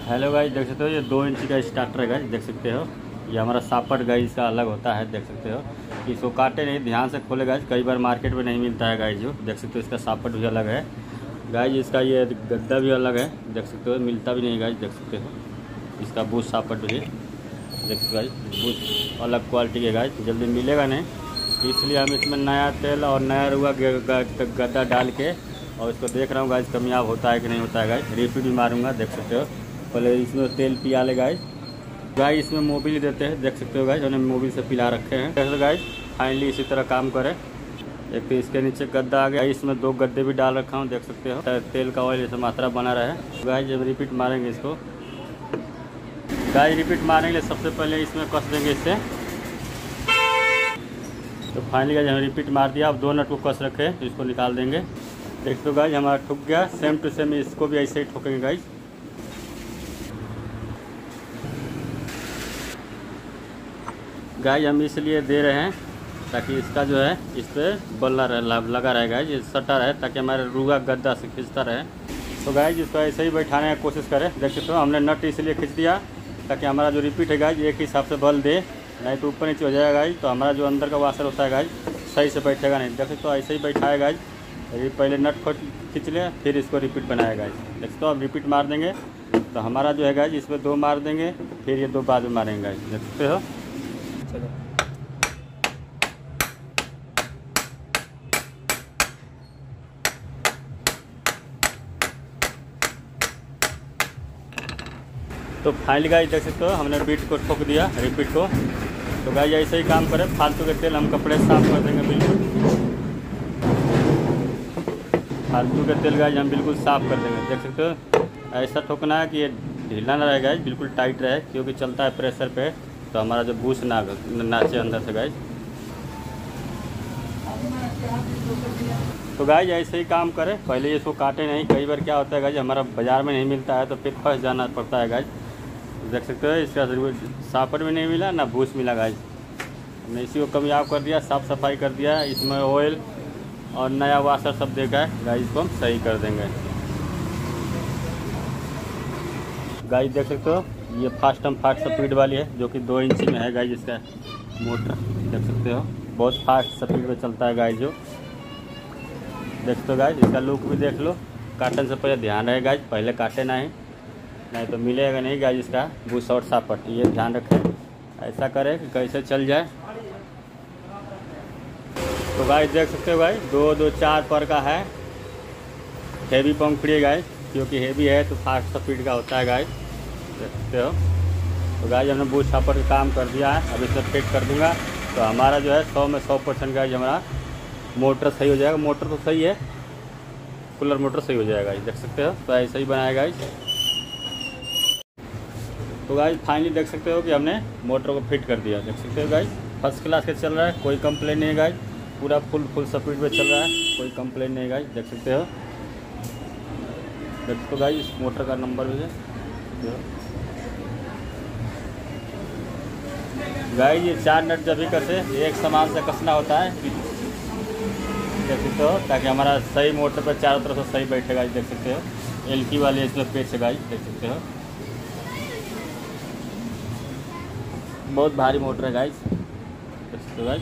Hello guys, देख सकते हो ये 2 इंच का स्टार्टर है गाइस, देख सकते हो। ये हमारा सापट गाइस इसका अलग होता है, देख सकते हो। इसको काटे नहीं, ध्यान से खोले गाइस, कई बार मार्केट में नहीं मिलता है गाइस। जो देख सकते हो इसका सापट भी अलग है गाइस, इसका ये गद्दा भी अलग है, देख सकते हो। मिलता भी नहीं गाइस, देख सकते हो। इसका बूथ सापट भी देख सकते हो गाइस, बूथ अलग क्वालिटी के गाइस, जल्दी मिलेगा नहीं। इसलिए हम इसमें नया तेल और नया रुआ गद्दा डाल के और इसको देख रहा हूँ गाइस कामयाब होता है कि नहीं होता है गाइस। रिपीट भी मारूंगा, देख सकते हो। पहले इसमें तेल पिया ले गाइस। इसमें मोबिल देते हैं, देख सकते हो गाइस, उन्हें मोबिल से पिला रखे हैं। कैसे गाइस फाइनली इसी तरह काम करे। एक तो इसके नीचे गद्दा आ गया, इसमें 2 गद्दे भी डाल रखा हूँ, देख सकते हो। तेल का ऑयल जैसे मात्रा बना रहे गाइस। जब रिपीट मारेंगे इसको गाइस, रिपीट मारेंगे सबसे पहले इसमें कस देंगे इससे। तो फाइनली गाइस हम रिपीट मार दिया। अब 2 नट को कस रखे तो इसको निकाल देंगे। देख तो गाइस हमारा ठुक गया, सेम टू सेम इसको भी ऐसे ही ठोकेंगे गाइस। गाइस हम इसलिए दे रहे हैं ताकि इसका जो है इस पर बल लगा रहेगा, ये सटा रहे, ताकि हमारे रुआ गद्दा से खींचता रहे। तो गाइस इसको ऐसे ही बैठाने की कोशिश करें। देख सकते हो हमने नट इसलिए खींच दिया ताकि हमारा जो रिपीट है गाइस एक ही हिसाब से बल दे, नहीं तो ऊपर नीचे हो जाएगा गाइस। तो हमारा जो अंदर का वाशर होता है गाइस सही से बैठेगा नहीं। देख सकते हो ऐसे ही बैठाएगा गाइस। पहले नट खींच लिया, फिर इसको रिपीट बनाएगा गाइस। देख सकते हो अब रिपीट मार देंगे तो हमारा जो है गाइस इसमें 2 मार देंगे, फिर ये 2 बाद में मारेंगे गाइस, देख सकते हो। चलो तो फाइनली गाइस देख सकते हो हमने बीट को ठोक दिया, रिपीट को। तो गाइस ऐसे ही काम करें। फालतू के तेल हम कपड़े साफ कर देंगे बिल्कुल। फालतू के तेल गाइस हम बिल्कुल साफ कर देंगे, देख सकते हो। ऐसा ठोकना है कि ये ढीला ना रहे गाइस, बिल्कुल टाइट रहे, क्योंकि चलता है प्रेशर पे, तो हमारा जो बूस नाचे अंदर से गाइस। तो गाइस ऐसे ही काम करें, पहले इसको काटे नहीं। कई बार क्या होता है गाइस हमारा बाज़ार में नहीं मिलता है तो फिर फंस जाना पड़ता है गाइस। देख सकते हो इसका सापट भी नहीं मिला ना भूस मिला गाइस। हमने इसी को कामयाब कर दिया, साफ़ सफाई कर दिया, इसमें ऑयल और नया वाशर सब देखा है गाइस। इसको हम सही कर देंगे गाइस। देख सकते हो ये फास्ट स्पीड वाली है, जो कि 2 इंच में है गाइस। इसका मोटर देख सकते हो बहुत फास्ट स्पीड में चलता है गाइस। जो देख सकते हो गाइस इसका लुक भी देख लो। काटन से पहले ध्यान रहे गाइस, पहले काटे नहीं तो मिलेगा नहीं गाइस इसका बूस और सापट। ये ध्यान रखें, ऐसा करें कि कैसे चल जाए। तो गाइस देख सकते हो गाइस 2-2-4 पर का है, हेवी पंखुड़ी गाइस, क्योंकि हेवी है तो फास्ट स्पीड का होता है गाइस, देख सकते हो। तो गाइस हमने बूस सापट का काम कर दिया है। अब इसे फिट कर दूंगा तो हमारा जो है 100 में 100% गाइस हमारा मोटर सही हो जाएगा। मोटर तो सही है, कूलर मोटर सही हो जाएगा गाइस, देख सकते हो। तो ऐसा ही बनाएगा गाइस। तो गाइस फाइनली देख सकते हो कि हमने मोटर को फिट कर दिया, देख सकते हो गाइस। फर्स्ट क्लास के चल रहा है, कोई कंप्लेन नहीं है गाइस। पूरा फुल स्पीड पे चल रहा है, कोई कंप्लेन नहीं है गाइस, देख सकते हो। देख तो गाइस इस मोटर का नंबर भी है गाइस। ये 4 नट जब भी कसे एक समान से कसना होता है, देख सकते हो, ताकि हमारा सही मोटर पर चारों तरफ से सही बैठेगा, देख सकते हो। एलकी वाले इसमें पेच है गाइस, देख सकते हो। बहुत भारी मोटर है गाइस, देख सकते हो गाइस।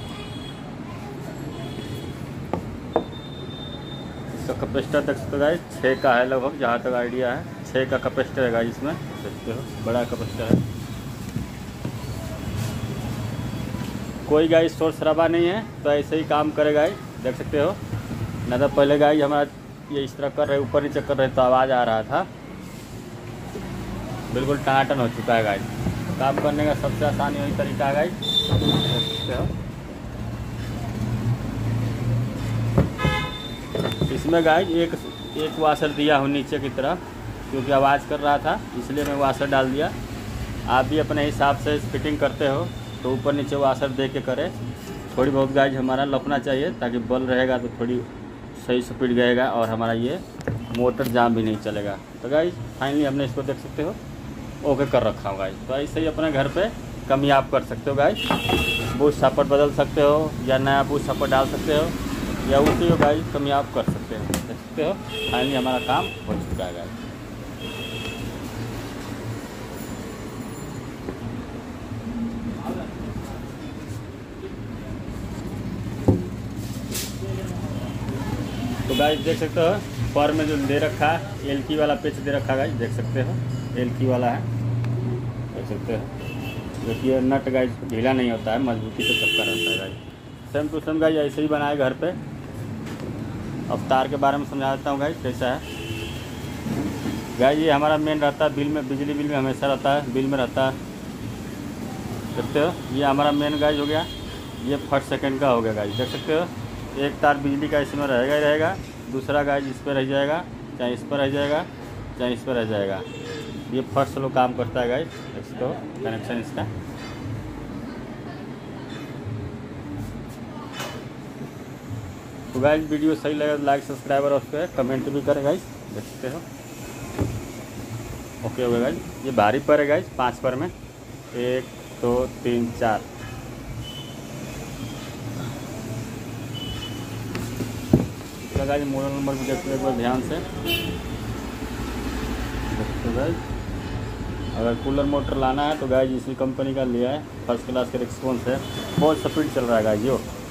इसका कैपेसिटर देख सकते हो गाइस 6 का है लगभग, जहाँ तक आइडिया है 6 का कैपेसिटर है गाइस इसमें, देख सकते हो। बड़ा कैपेसिटर है, कोई गाइस शोर शराबा नहीं है। तो ऐसे ही काम करे गाइस, देख सकते हो। ना तो पहले गाइस हमारा ये इस तरह कर रहे, ऊपर नीचे कर रहे तो आवाज़ आ रहा था। बिल्कुल टनाटन हो चुका है गाइस। काम करने का सबसे आसान यही तरीका है गाइस, देख सकते हो। इसमें गाइस एक वाशर दिया हूँ नीचे की तरफ, क्योंकि आवाज़ कर रहा था इसलिए मैं वाशर डाल दिया। आप भी अपने हिसाब से फिटिंग करते हो तो ऊपर नीचे वाशर दे के करें। थोड़ी बहुत गाइस हमारा लपना चाहिए, ताकि बल रहेगा तो थोड़ी सही स्पीड गएगा और हमारा ये मोटर जाम भी नहीं चलेगा। तो गाइस फाइनली हमने इसको देख सकते हो ओके कर रखा हूँ गाइस। तो ऐसे ही अपने घर पे कामयाब कर सकते हो गाइस। बूस सापट बदल सकते हो या नया बूस सापट डाल सकते हो, या उसी को गाइस कामयाब कर सकते हो, देख सकते हो। फाइनली हमारा काम हो चुका है गाइस। तो गाइस देख सकते हो पर में जो दे रखा है एलकी वाला पेच दे रखा है गाइस, देख सकते हो एलकी वाला है, देख सकते हो। देखिए नट गाइस ढीला नहीं होता है, मजबूती से सबका रहता है guys. Same to same guys ऐसे ही बनाए घर पे। अवतार के बारे में समझा देता हूँ गाइस कैसा है गाइस। ये हमारा मेन रहता है बिल में, बिजली बिल में हमेशा रहता है, बिल में रहता है, देखते हो। ये हमारा मेन गाइस हो गया, ये 1 सेकंड का हो गया गाइस, देख सकते हो। एक तार बिजली का इसमें रहेगा ही रहेगा, दूसरा गाइस इस पर रह जाएगा, चाहे इस पर रह जाएगा, चाहे इस पर रह जाएगा। ये फर्स्ट स्लो काम करता है गाइस, देख सकते हो कनेक्शन इसका। तो गाइस वीडियो सही लगे तो लाइक सब्सक्राइब और उस पर कमेंट भी करें गाइस, देख सकते हो। ओके हो गया गाइस। ये भारी पर है गाइस, 5 पर में 1 2 3 4। इसका गाइस मॉडल नंबर भी देखते हैं एक बार ध्यान से, देखते हो गाइस। अगर कूलर मोटर लाना है तो गाइस इसी कंपनी का लिया है, फर्स्ट क्लास का रिस्पॉन्स है, बहुत स्पीड चल रहा है गाइस। जो